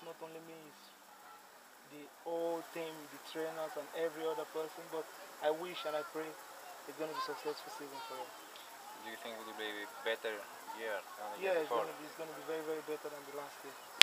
not only me, it's the whole team, the trainers and every other person, but I wish and I pray it's going to be a successful season for us. Do you think it will be better year than the Yeah, year before? it's going to be very, very better than the last year.